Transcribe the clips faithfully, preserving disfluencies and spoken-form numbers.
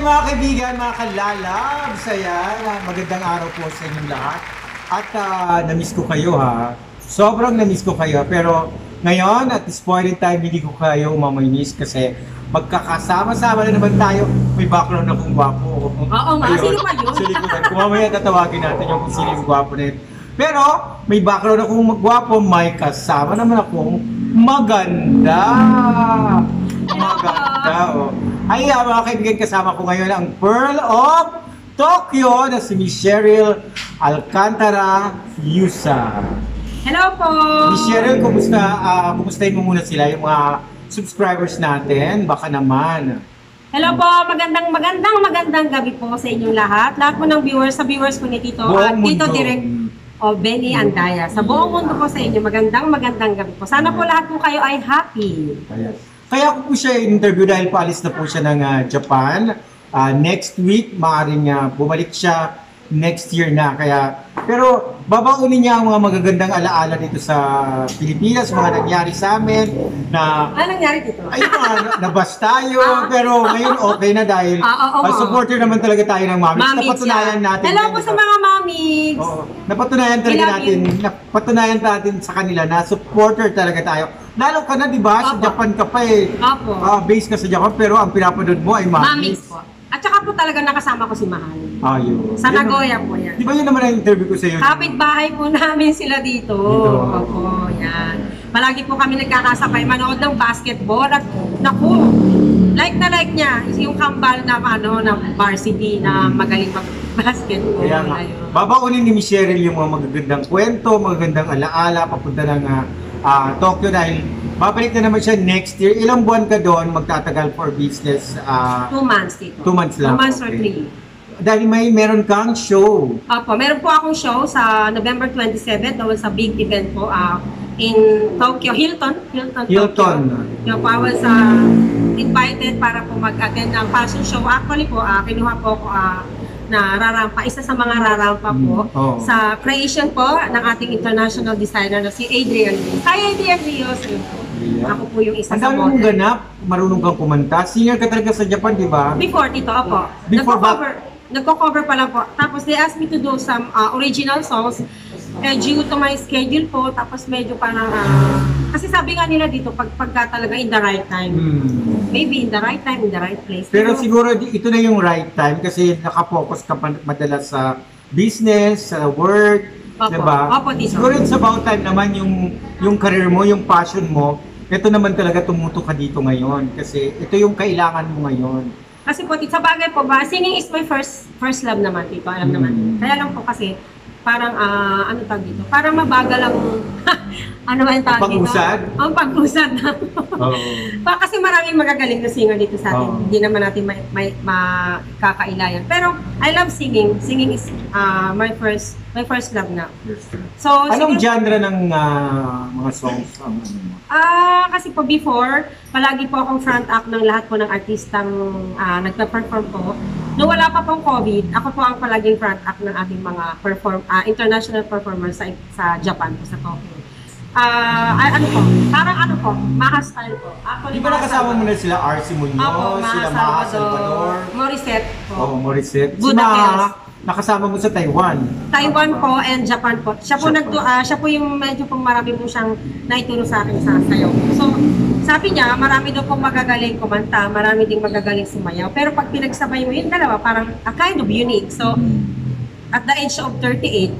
mga kaibigan, mga kalalabs, ayan, magandang araw po sa inyong lahat. At uh, na-miss ko kayo ha, sobrang na-miss ko kayo. Pero ngayon, at this point in time, hindi ko kayo mamimiss kasi magkakasama-sama na naman tayo. May background akong gwapo. Oo nga, sino ba yun? Sa likodan. Kung mamaya tatawagin natin yung kung sino yung gwapo na yun. Pero may background akong magwapo, may kasama naman akong maganda. Maganda, oh. Ay, uh, mga kaibigan, kasama ko ngayon ang Pearl of Tokyo na si Miss Cheryl Alcantara Yusa. Hello po! Miss Cheryl, kumusta? Uh, kumustahin mo muna sila, yung mga subscribers natin, baka naman. Hello po! Magandang, magandang, magandang gabi po sa inyong lahat. Lahat po ng viewers, sa viewers po ni Tito, at uh, Tito Direct o Benny Andaya. Sa buong mundo po sa inyo, magandang, magandang gabi po. Sana po lahat po kayo ay happy. Yes. Kaya ako po siya interview dahil paalis na po siya ng uh, Japan. Uh, next week, maaaring uh, bumalik siya next year na. Kaya, pero babaunin niya ang mga magagandang alaala dito sa Pilipinas, mga nangyari sa amin na... Ano nangyari dito? Ay, mga nabas tayo, pero ngayon okay na dahil ah, oh, oh, supporter naman talaga tayo ng Mamigs. Mamigs napatunayan yan. natin. Hello po sa mga Mamigs! Oo, napatunayan talaga natin, napatunayan natin sa kanila na supporter talaga tayo. Lalo ka na, di ba? Sa Japan ka pa eh. Opo. Uh, base ka sa Japan, pero ang pinapanood mo ay Mamigs. Mamigs po. At saka po talaga nakasama ko si Mahal. Ayun. Sa Nagoya po yan. Di ba yun naman ang interview ko sa iyo? Kapit-bahay po namin sila dito. Dito. Opo, yan. Palagi po kami nagkakasabay manood ng basketball. At naku, like na like niya, yung kambal na ano, ng varsity na magaling mag-basketball. Kaya nga, Ayun. babaunin ni Miss Cheryl yung mga magagandang kwento, magagandang alaala, papunta ng uh, uh, Tokyo dahil babalik na naman siya next year. Ilang buwan ka doon magtatagal for business? Uh, two months dito. Two months lang. Two months okay. or three. Dahil may meron kang show. Opo, meron po akong show sa November twenty-seventh doon sa big event po uh, in Tokyo, Hilton. Hilton, Hilton. Tokyo. Yung po, I was uh, invited para po mag-attend ng fashion show. Actually po, uh, kinuha po ako uh, na rarampa, isa sa mga rarampa po mm, oh. sa creation po ng ating international designer na si Adrian Rios. Hi Adrian Rios! Yeah. Ako po yung isa ang sa dami mong ganap, marunong kang kumanta. Singer ka talaga sa Japan, di ba? Before dito, opo. Before Nagko-cover, nagko-cover pa lang po. Tapos they asked me to do some uh, original songs. Eh, due to my schedule po, tapos medyo parang, uh, kasi sabi nga nila dito, pag, pagka talaga in the right time. Hmm. Maybe in the right time, in the right place. Pero, Pero siguro ito na yung right time kasi nakafocus ka pa madalas sa business, sa work, opo, diba? Opo, dito. Siguro it's about time naman yung, yung career mo, yung passion mo, ito naman talaga tumuto ka dito ngayon kasi ito yung kailangan mo ngayon. Kasi po, sa bagay po ba, singing is my first first love naman, dito, alam hmm. naman. Kaya lang po kasi, parang, uh, ano tawag dito? Parang mabagal ang, ano ba yung tawag dito? Pag-usad? Ang pag-usad na. Oo. Pa, kasi maraming magagaling na singer dito sa atin. Oh. Hindi naman natin may, may, makakailayan. Pero, I love singing. Singing is uh, my first my first love na. So, anong siguro, genre ng uh, mga songs? Ang ano mo? Ah, kasi po before, palagi po akong front act ng lahat po ng artistang uh, nagpa-perform po. Nung wala pa pong COVID, ako po ang palaging front act ng ating mga perform uh, international performers sa, sa Japan po, sa Tokyo. Ah, uh, ano po, parang ano po, Maha style po. Actually, di ba nakasama mo na sila R C Munoz, Opo, sila Maha Salvador, Morissette po. Oh, Morissette. Si Budapest. Maha, nakasama mo sa Taiwan. Taiwan po and Japan po. Siya po Japan. nagtu uh, siya po yung medyo pong marami po siyang naituro sa akin sa sayaw. So, sabi niya, marami daw pong magagaling kumanta, marami ding magagaling sumayaw. Pero pag pinagsabay mo yung dalawa, parang a kind of unique. So, at the age of thirty-eight,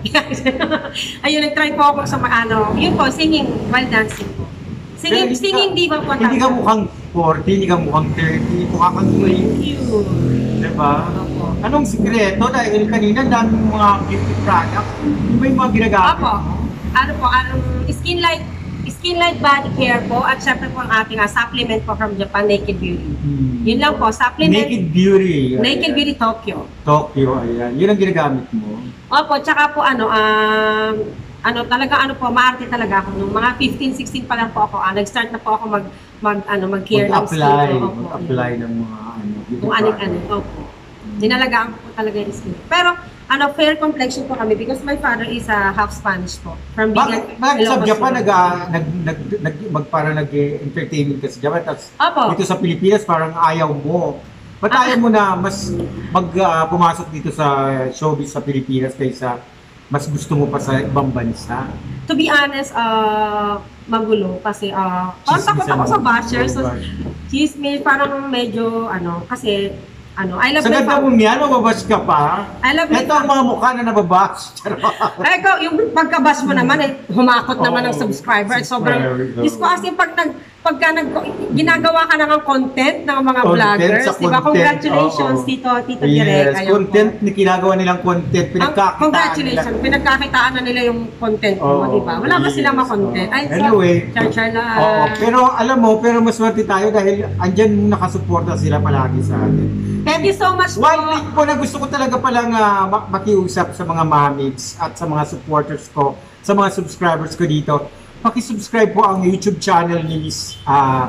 ayun, nag-try po ako sa ano, yun po, singing while dancing po. Singing, hindi singing ka, di ba po? Hindi ka mukhang forty, hindi ka mukhang thirty, mukha kang twenty. Diba? Opo. Anong sikreto? Dahil kanina daming mga beauty products, di ba yung mga ginagamit? Opo. Ano po, anong skin light, skin light body care po, at syempre po ang ating uh, supplement po from Japan, Naked Beauty. Hmm. Yun lang po, supplement. Naked Beauty. Naked ayan. Beauty Tokyo. Tokyo, ayan. Yun ang ginagamit mo. Opo, tsaka po ano, um, ano talaga ano po, maarte talaga ako. Nung mga fifteen, sixteen pa lang po ako, ah, nag-start na po ako mag, mag ano, mag-care ng skin. Mag-apply, Opo, mag-apply ng mga ano, kung aning-ano. Opo. Dinalagaan ko po talaga yung skin. Pero, ano, fair complexion po kami because my father is a uh, half Spanish po. From Bakit, bakit sa Japan nag, nag, nag, nag, mag, para nag-entertainment ka sa Japan, tapos Opo. dito sa Pilipinas parang ayaw mo. Ba't ayaw mo na mas mag ah, pumasok dito sa showbiz sa Pilipinas kaysa mas gusto mo pa sa ibang bansa? To be honest, uh, magulo kasi uh, parang takot ako sa bashers. So, chismis, parang medyo ano, kasi ano, I love Sa my ganda fam- mo niyan, mababash ka pa. I love my Ito ang mga mukha na nababash. Ay, ikaw, yung pagkabas mo naman, eh, humakot naman ng Oo, subscriber. At sobrang, subscriber, Diyos ko, kasi pag nag, pagka nag, ginagawa ka na ng content ng mga Content vloggers, sa di ba? content, Congratulations, oo. Tito, Tito Direk. Yes, Ayun content po. na ginagawa nilang content, Ang, pinagkakitaan congratulations, nila. pinagkakitaan na nila yung content mo, Oo, di ba? Wala ba yes, silang ma-content? oo. Ay, so, Anyway, char-char lang. Oo, pero alam mo, pero maswerte tayo dahil andyan nakasuporta sila palagi sa atin. Thank you so much po. One thing po na gusto ko talaga palang uh, makiusap sa mga mamigs at sa mga supporters ko, sa mga subscribers ko dito, paki-subscribe po ang YouTube channel ni Miss uh,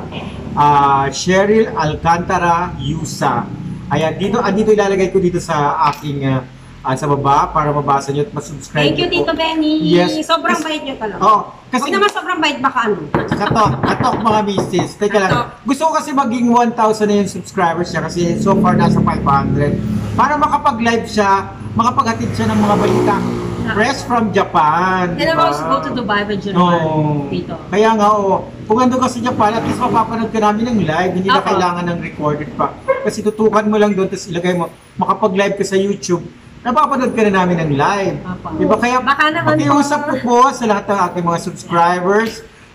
uh, Cheryl Alcantara Yusa. Ayan, dito, andito ilalagay ko dito sa aking uh, uh, sa baba para mabasa nyo at masubscribe Thank you, nyo po. Tito Benny. Yes. Sobrang Kasi- bait nyo talaga. Oo, kasi Huwag naman sobrang bait, baka ano. Katok, katok mga misis. Teka lang. Katok. Gusto ko kasi maging one thousand na yung subscribers niya kasi so far nasa five hundred. Para makapag-live siya, makapaghatid siya ng mga balita. Fresh from Japan. Then I diba? also go to Dubai with Japan, Oo. Tito. Kaya nga, oo. Kung ando ka sa Japan, at least mapapanood ka namin ng live. Hindi na Opo. kailangan ng recorded pa. Kasi tutukan mo lang doon, tapos ilagay mo, makapag-live ka sa YouTube, napapanood ka na namin ng live. Opo. Diba? Kaya, Baka naman pakiusap po. ko po sa lahat ng ating mga subscribers,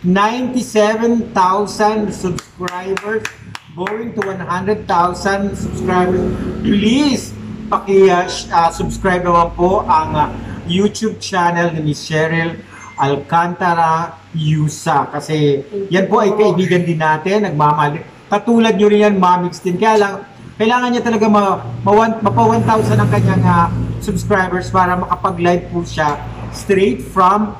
ninety-seven thousand subscribers, going to one hundred thousand subscribers. Please, paki-subscribe naman po ang uh, YouTube channel ni Miss Cheryl Alcantara Yusa. Kasi yan po ay kaibigan din natin, nagmamahal. Katulad nyo rin yan, Mamix din. Kaya lang, kailangan niya talaga ma, ma, mapa one thousand ang kanyang uh, subscribers para makapag-live po siya straight from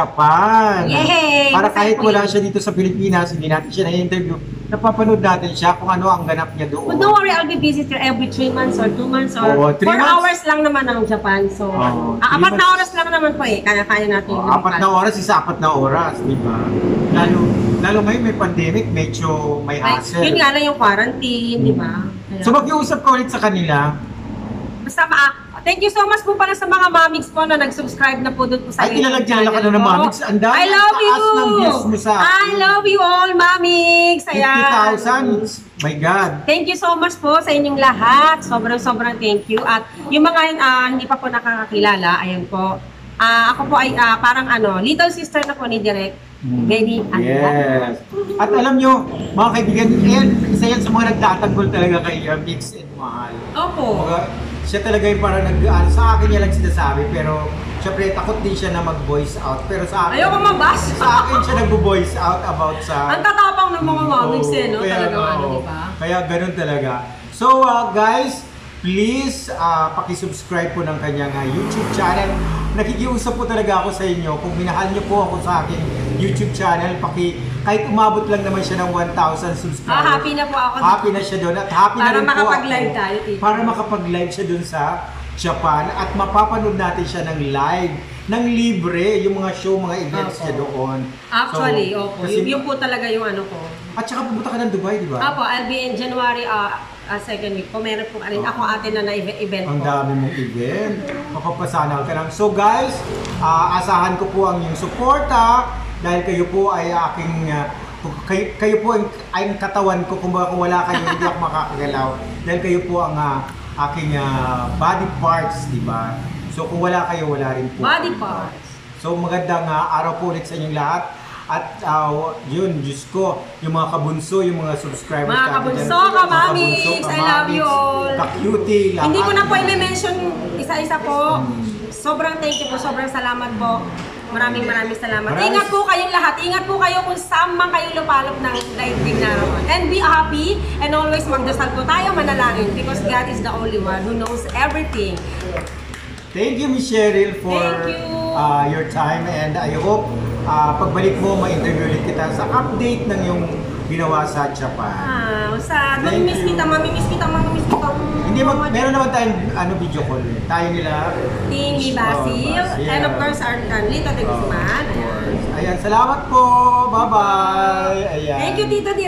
Japan. Yay! Para Masaya kahit po wala yun. siya dito sa Pilipinas, hindi natin siya na-interview, napapanood natin siya kung ano ang ganap niya doon. But don't worry, I'll be busy till every three months or two months or Oo, three four months. hours lang naman ang Japan. So, Oo, ano, three ah, apat na months. oras lang naman po eh. Kaya-kaya natin Oh, yung apat na oras, isa apat na oras, di ba? Lalo, lalo ngayon may pandemic, medyo may Ay, hassle. yun nga lang yung quarantine, di ba? Kaya- So mag-iusap ka ulit sa kanila. Basta ma- thank you so much po pala sa mga mamigs po na nag-subscribe na po doon po sa Ay, kinalagyan channel ka na ng ko. mamigs. Ang dami, I love ang you! taas ng views mo sa akin. I love you all, mamigs! Ayan. fifty thousand. My God. Thank you so much po sa inyong lahat. Sobrang-sobrang thank you. At yung mga ah, hindi pa po nakakakilala, ayan po. Ah, ako po ay ah, parang ano, little sister na po ni Direk. Benny. Yes. At alam nyo, mga kaibigan, yan, isa yan sa mga nagtatanggol talaga kay uh, Mix and Mahal. Opo. Kumbaga, siya talaga yung parang nag, ah, sa akin niya lang sinasabi, pero syempre takot din siya na mag-voice out. Pero sa akin, Ayoko mabas. sa akin siya nag-voice out about sa... Ang tatapang ng mga mamigs eh, no? Oo, kaya Talagang nga, ano, oo. di ba? Kaya ganun talaga. So uh, guys, please uh, paki-subscribe po ng kanyang uh, YouTube channel. Nakikiusap po talaga ako sa inyo. Kung minahal niyo po ako sa aking YouTube channel, paki kahit umabot lang naman siya ng one thousand subscribers. Ah, happy na po ako. Happy na siya doon at happy Para na rin po makapag-live ako. tayo, Tito. Para makapag-live siya doon sa Japan at mapapanood natin siya ng live, ng libre, yung mga show, mga events Opo. niya doon. Actually, So, opo. kasi- Yun, yun po talaga yung ano ko. At saka pumunta ka ng Dubai, di ba? Apo, I'll be in January uh, uh, second week po. Meron po rin ako atin na na-event Ang po. dami mong event. Mapapasanaw ka lang. So guys, ah, asahan ko po ang inyong suporta dahil kayo po ay aking ah, kayo, kayo po ay, ay ang katawan ko. Kung, kung wala kayo, hindi ako makakagalaw. Dahil kayo po ang ah, aking ah, body parts, di ba? So kung wala kayo, wala rin po. Body parts. So magandang ah, araw po ulit sa inyong lahat. At uh, yun, Diyos ko, yung mga kabunso, yung mga subscribers Mga natin kabunso, dyan. Mga kamamiks, kabunso, I love you kamamiks, all. ka-cutie, lahat. Hindi ko na po i-mention isa-isa po. Sobrang thank you po, sobrang salamat po. Maraming maraming salamat. Maraming- Ingat po kayong lahat. Ingat po kayo kung saan man kayo lupalop ng daigdig na naroon. And be happy and always magdasal po tayo, manalangin because God is the only one who knows everything. Thank you, Miss Cheryl, for Thank you. uh, your time and I hope uh, pagbalik mo, ma-interview ulit kita sa update ng yung ginawa sa Japan. Ah, sa Thank mamimiss you. kita, mamimiss kita, mamimiss kita. Hindi, mag, meron naman tayong ano, video call. Tayo nila. Tingy Basil, Oh, Basil. and of course our Lito de Oh, Guzman. of Ayan. course. Ayan, salamat po. Bye-bye. Ayan. Thank you, Tito Di.